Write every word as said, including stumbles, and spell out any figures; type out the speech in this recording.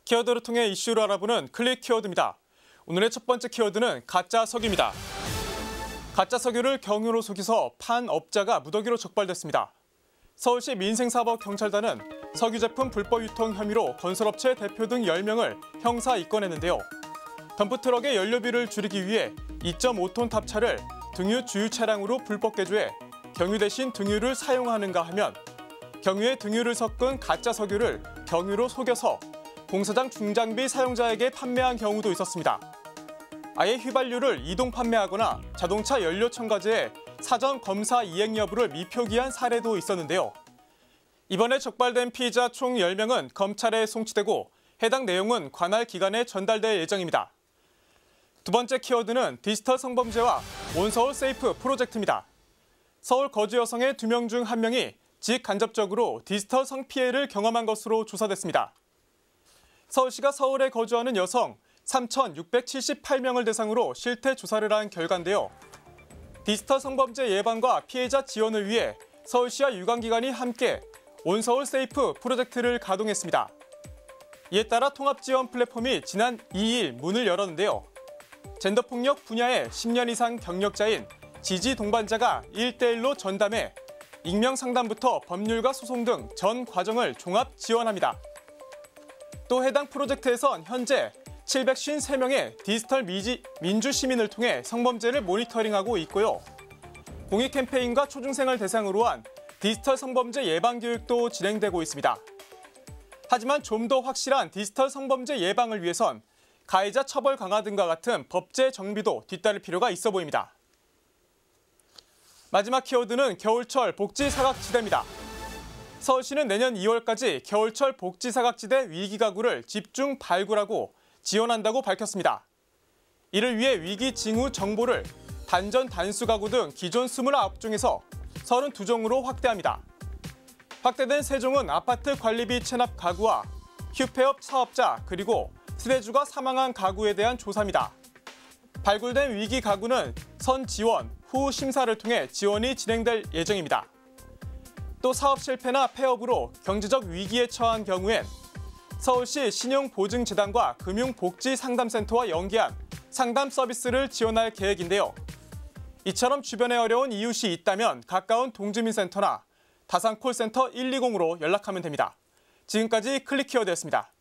키워드를 통해 이슈를 알아보는 클릭 키워드입니다. 오늘의 첫 번째 키워드는 가짜 석유입니다. 가짜 석유를 경유로 속여서 판 업자가 무더기로 적발됐습니다. 서울시 민생사법경찰단은 석유 제품 불법 유통 혐의로 건설업체 대표 등 열 명을 형사 입건했는데요. 덤프트럭의 연료비를 줄이기 위해 이 점 오 톤 탑차를 등유 주유 차량으로 불법 개조해 경유 대신 등유를 사용하는가 하면 경유에 등유를 섞은 가짜 석유를 경유로 속여서 공사장 중장비 사용자에게 판매한 경우도 있었습니다. 아예 휘발유를 이동 판매하거나 자동차 연료 첨가제에 사전 검사 이행 여부를 미표기한 사례도 있었는데요. 이번에 적발된 피의자 총 열 명은 검찰에 송치되고 해당 내용은 관할 기관에 전달될 예정입니다. 두 번째 키워드는 디지털 성범죄와 온서울 세이프 프로젝트입니다. 서울 거주 여성의 두 명 중 한 명이 직간접적으로 디지털 성피해를 경험한 것으로 조사됐습니다. 서울시가 서울에 거주하는 여성 삼천육백칠십팔 명을 대상으로 실태 조사를 한 결과인데요. 디지털 성범죄 예방과 피해자 지원을 위해 서울시와 유관기관이 함께 온서울 세이프 프로젝트를 가동했습니다. 이에 따라 통합지원 플랫폼이 지난 이 일 문을 열었는데요. 젠더폭력 분야의 십 년 이상 경력자인 지지 동반자가 일 대 일로 전담해 익명 상담부터 법률과 소송 등 전 과정을 종합 지원합니다. 또 해당 프로젝트에선 현재 칠백오십삼 명의 디지털 미지, 민주시민을 통해 성범죄를 모니터링하고 있고요. 공익 캠페인과 초중생을 대상으로 한 디지털 성범죄 예방 교육도 진행되고 있습니다. 하지만 좀 더 확실한 디지털 성범죄 예방을 위해선 가해자 처벌 강화 등과 같은 법제 정비도 뒤따를 필요가 있어 보입니다. 마지막 키워드는 겨울철 복지 사각지대입니다. 서울시는 내년 이월까지 겨울철 복지 사각지대 위기 가구를 집중 발굴하고 지원한다고 밝혔습니다. 이를 위해 위기 징후 정보를 단전 단수 가구 등 기존 이십구 종에서 삼십이 종으로 확대합니다. 확대된 세 종은 아파트 관리비 체납 가구와 휴폐업 사업자 그리고 세대주가 사망한 가구에 대한 조사입니다. 발굴된 위기 가구는 선 지원, 후 심사를 통해 지원이 진행될 예정입니다. 또 사업 실패나 폐업으로 경제적 위기에 처한 경우엔 서울시 신용보증재단과 금융복지상담센터와 연계한 상담 서비스를 지원할 계획인데요. 이처럼 주변에 어려운 이웃이 있다면 가까운 동주민센터나 다산콜센터 일이공으로 연락하면 됩니다. 지금까지 클릭키워드였습니다.